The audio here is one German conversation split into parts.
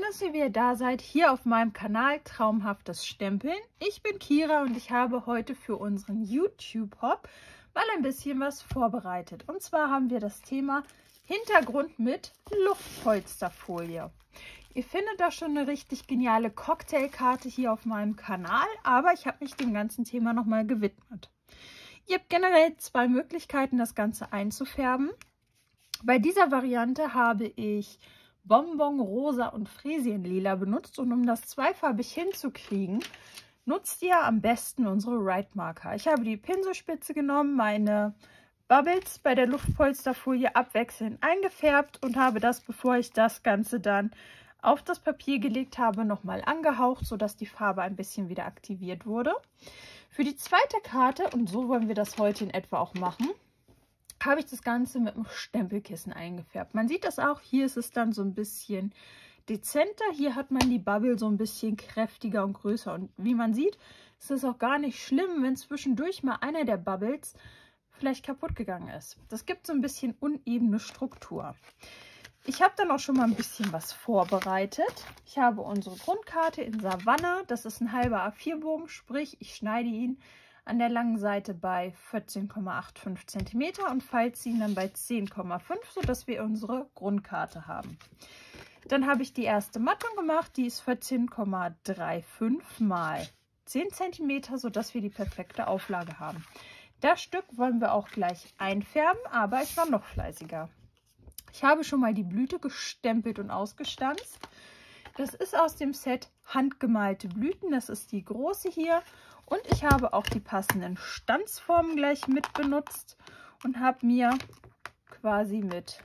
dass ihr wieder da seid, hier auf meinem Kanal Traumhaftes Stempeln. Ich bin Kira und ich habe heute für unseren YouTube-Hop mal ein bisschen was vorbereitet. Und zwar haben wir das Thema Hintergrund mit Luftpolsterfolie. Ihr findet da schon eine richtig geniale Cocktailkarte hier auf meinem Kanal, aber ich habe mich dem ganzen Thema nochmal gewidmet. Ihr habt generell zwei Möglichkeiten, das Ganze einzufärben. Bei dieser Variante habe ich Bonbon Rosa und Fresienlila benutzt, und um das zweifarbig hinzukriegen, nutzt ihr am besten unsere Write Marker. Ich habe die Pinselspitze genommen, meine Bubbles bei der Luftpolsterfolie abwechselnd eingefärbt und habe das, bevor ich das Ganze dann auf das Papier gelegt habe, nochmal angehaucht, sodass die Farbe ein bisschen wieder aktiviert wurde. Für die zweite Karte, und so wollen wir das heute in etwa auch machen, habe ich das Ganze mit einem Stempelkissen eingefärbt. Man sieht das auch, hier ist es dann so ein bisschen dezenter, hier hat man die Bubble so ein bisschen kräftiger und größer. Und wie man sieht, ist es auch gar nicht schlimm, wenn zwischendurch mal einer der Bubbles vielleicht kaputt gegangen ist. Das gibt so ein bisschen unebene Struktur. Ich habe dann auch schon mal ein bisschen was vorbereitet. Ich habe unsere Grundkarte in Savanne, das ist ein halber A4-Bogen, sprich ich schneide ihn an der langen Seite bei 14,85 cm und falte ihn dann bei 10,5, sodass wir unsere Grundkarte haben. Dann habe ich die erste Mattung gemacht, die ist 14,35 mal 10 cm, sodass wir die perfekte Auflage haben. Das Stück wollen wir auch gleich einfärben, aber ich war noch fleißiger. Ich habe schon mal die Blüte gestempelt und ausgestanzt. Das ist aus dem Set Handgemalte Blüten, das ist die große hier. Und ich habe auch die passenden Stanzformen gleich mit benutzt und habe mir quasi mit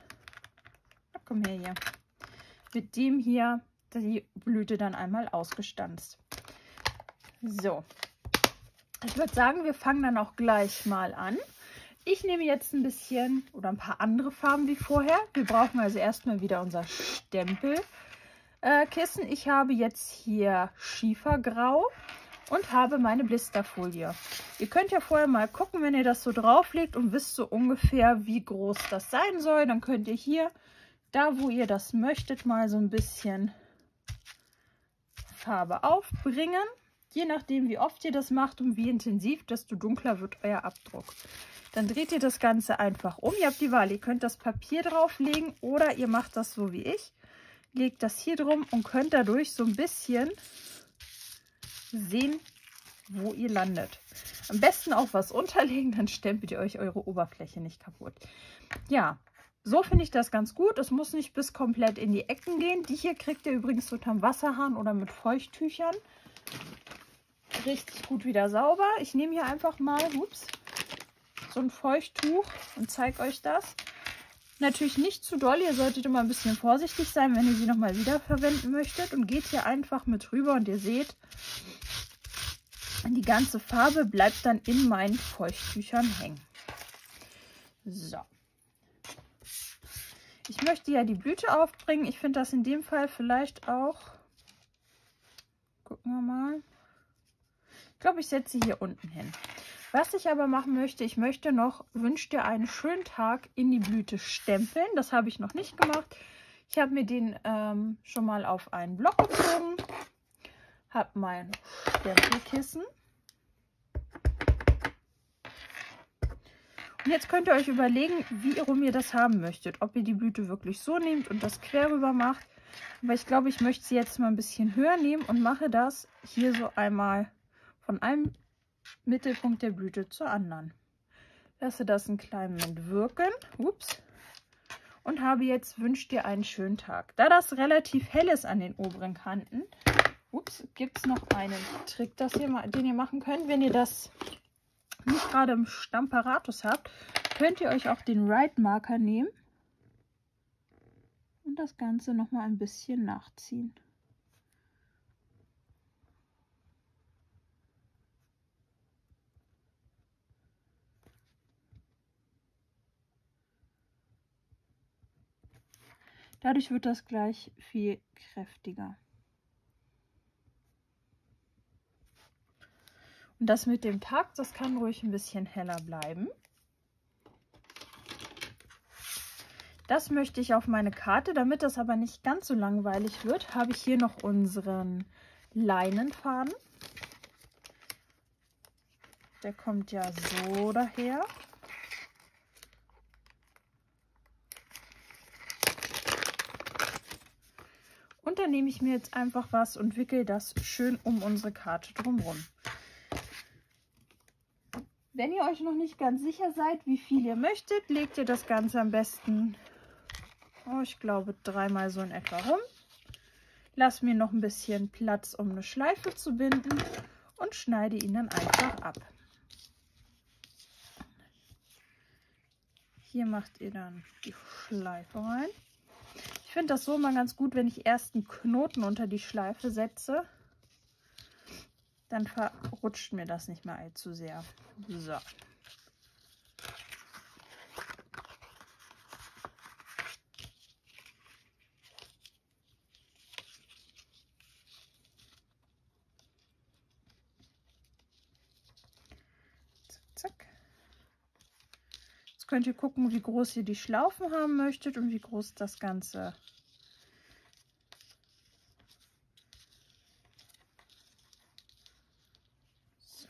dem hier die Blüte dann einmal ausgestanzt. So, ich würde sagen, wir fangen dann auch gleich mal an. Ich nehme jetzt ein bisschen oder ein paar andere Farben wie vorher. Wir brauchen also erstmal wieder unser Stempelkissen. Ich habe jetzt hier Schiefergrau und habe meine Blisterfolie. Ihr könnt ja vorher mal gucken, wenn ihr das so drauflegt und wisst so ungefähr, wie groß das sein soll. Dann könnt ihr hier, da wo ihr das möchtet, mal so ein bisschen Farbe aufbringen. Je nachdem, wie oft ihr das macht und wie intensiv, desto dunkler wird euer Abdruck. Dann dreht ihr das Ganze einfach um. Ihr habt die Wahl, ihr könnt das Papier drauflegen oder ihr macht das so wie ich. Legt das hier drum und könnt dadurch so ein bisschen sehen, wo ihr landet. Am besten auch was unterlegen, dann stempelt ihr euch eure Oberfläche nicht kaputt. Ja, so finde ich das ganz gut. Es muss nicht bis komplett in die Ecken gehen. Die hier kriegt ihr übrigens unterm Wasserhahn oder mit Feuchttüchern richtig gut wieder sauber. Ich nehme hier einfach mal so ein Feuchttuch und zeige euch das. Natürlich nicht zu doll, ihr solltet immer ein bisschen vorsichtig sein, wenn ihr sie nochmal wiederverwenden möchtet, und geht hier einfach mit rüber und ihr seht, die ganze Farbe bleibt dann in meinen Feuchttüchern hängen. So. Ich möchte ja die Blüte aufbringen. Ich finde das in dem Fall vielleicht auch, gucken wir mal, ich glaube, ich setze sie hier unten hin. Was ich aber machen möchte, ich möchte noch, wünscht ihr einen schönen Tag, in die Blüte stempeln. Das habe ich noch nicht gemacht. Ich habe mir den schon mal auf einen Block gezogen, habe mein Stempelkissen. Und jetzt könnt ihr euch überlegen, wie rum ihr das haben möchtet. Ob ihr die Blüte wirklich so nehmt und das quer rüber macht. Aber ich glaube, ich möchte sie jetzt mal ein bisschen höher nehmen und mache das hier so einmal von einem Mittelpunkt der Blüte zur anderen. Lasse das einen kleinen Moment wirken. Und habe jetzt, wünscht ihr einen schönen Tag. Da das relativ hell ist an den oberen Kanten, gibt es noch einen Trick, den ihr machen könnt. Wenn ihr das nicht gerade im Stamparatus habt, könnt ihr euch auch den Write Marker nehmen und das Ganze noch mal ein bisschen nachziehen. Dadurch wird das gleich viel kräftiger. Und das mit dem Tag, das kann ruhig ein bisschen heller bleiben. Das möchte ich auf meine Karte. Damit das aber nicht ganz so langweilig wird, habe ich hier noch unseren Leinenfaden. Der kommt ja so daher. Und dann nehme ich mir jetzt einfach was und wickel das schön um unsere Karte drumherum. Wenn ihr euch noch nicht ganz sicher seid, wie viel ihr möchtet, legt ihr das Ganze am besten, ich glaube, 3-mal so in etwa rum. Lass mir noch ein bisschen Platz, um eine Schleife zu binden und schneide ihn dann einfach ab. Hier macht ihr dann die Schleife rein. Ich finde das so mal ganz gut, wenn ich erst einen Knoten unter die Schleife setze. Dann verrutscht mir das nicht mehr allzu sehr. So. Zack. Jetzt könnt ihr gucken, wie groß ihr die Schlaufen haben möchtet und wie groß das Ganze ist.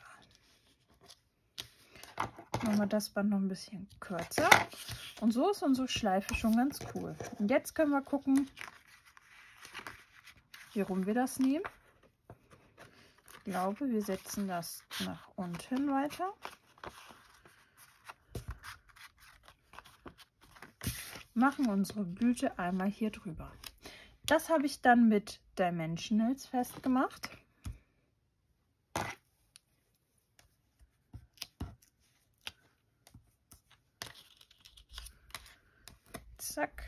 Machen wir das Band noch ein bisschen kürzer. Und so ist unsere Schleife schon ganz cool. Und jetzt können wir gucken, wie rum wir das nehmen. Ich glaube, wir setzen das nach unten weiter. Machen unsere Blüte einmal hier drüber. Das habe ich dann mit Dimensionals festgemacht. Zack,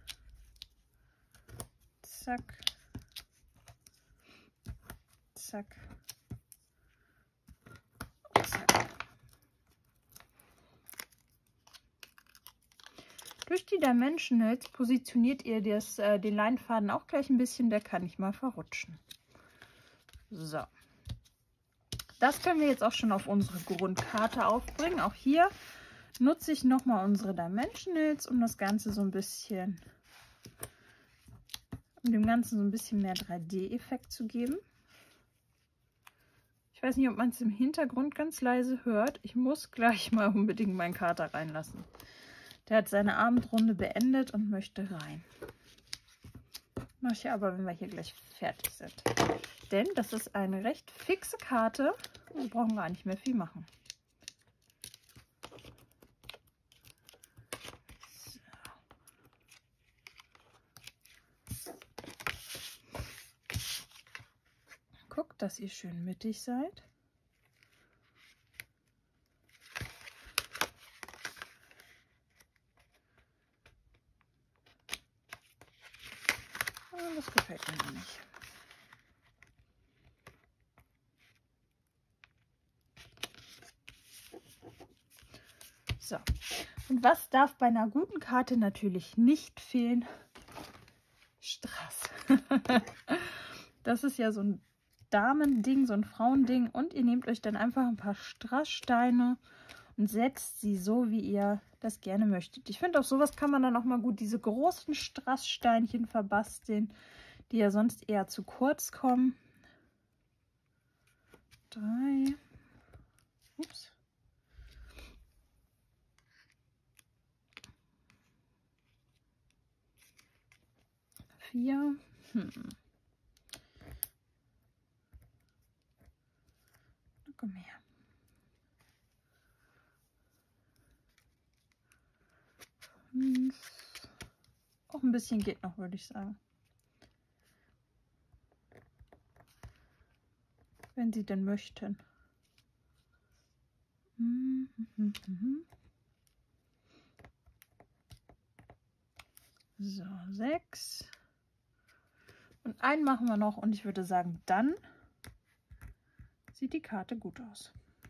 zack, zack, zack. Durch die Dimensionals positioniert ihr den Leinfaden auch gleich ein bisschen, der kann nicht mal verrutschen. So. Das können wir jetzt auch schon auf unsere Grundkarte aufbringen. Auch hier nutze ich nochmal unsere Dimensionals, um das Ganze so ein bisschen, um dem Ganzen so ein bisschen mehr 3D-Effekt zu geben. Ich weiß nicht, ob man es im Hintergrund ganz leise hört. Ich muss gleich mal unbedingt meinen Kater reinlassen. Der hat seine Abendrunde beendet und möchte rein. Mache ich aber, wenn wir hier gleich fertig sind. Denn das ist eine recht fixe Karte. Wir brauchen gar nicht mehr viel machen. Guckt, dass ihr schön mittig seid. Das gefällt mir noch nicht. So, und was darf bei einer guten Karte natürlich nicht fehlen? Strass. Das ist ja so ein Damending, so ein Frauending. Und ihr nehmt euch dann einfach ein paar Strasssteine und setzt sie so, wie ihr das gerne möchtet. Ich finde, auf sowas kann man dann auch mal gut diese großen Strasssteinchen verbasteln, die ja sonst eher zu kurz kommen. 3. Ups. 4. Komm her. 5. Auch ein bisschen geht noch, würde ich sagen. Wenn Sie denn möchten. So, 6. Und einen machen wir noch und ich würde sagen, dann sieht die Karte gut aus.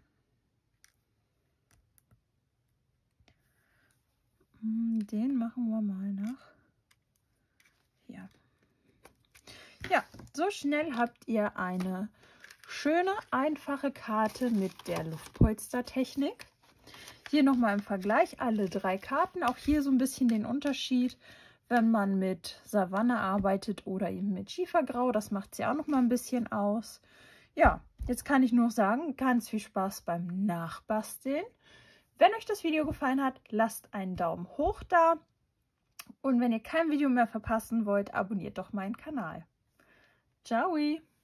Den machen wir mal nach hier. Ja, so schnell habt ihr eine schöne, einfache Karte mit der Luftpolstertechnik. Hier nochmal im Vergleich alle 3 Karten. Auch hier so ein bisschen den Unterschied, wenn man mit Savanne arbeitet oder eben mit Schiefergrau. Das macht sie auch nochmal ein bisschen aus. Ja, jetzt kann ich nur sagen, ganz viel Spaß beim Nachbasteln. Wenn euch das Video gefallen hat, lasst einen Daumen hoch da. Und wenn ihr kein Video mehr verpassen wollt, abonniert doch meinen Kanal. Ciao!